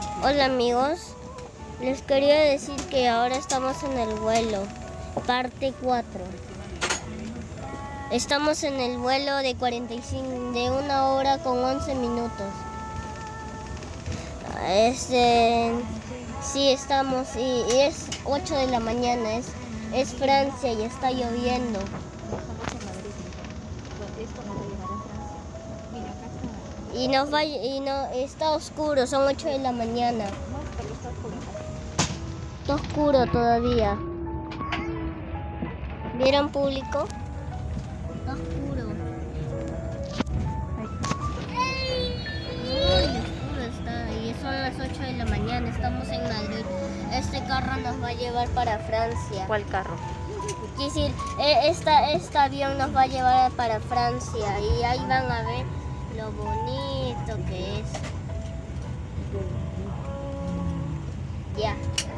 Hola amigos, les quería decir que ahora estamos en el vuelo, parte 4. Estamos en el vuelo de 1 hora con 11 minutos. Sí, estamos, y es 8 de la mañana, es Francia y está lloviendo. Está oscuro, son 8 de la mañana. Está oscuro todavía. ¿Vieron, público? Está oscuro. Muy oscuro está, y son las 8 de la mañana, estamos en Madrid. Este carro nos va a llevar para Francia. ¿Cuál carro? Es decir, este avión nos va a llevar para Francia y ahí van a ver lo bonito que es. Ya.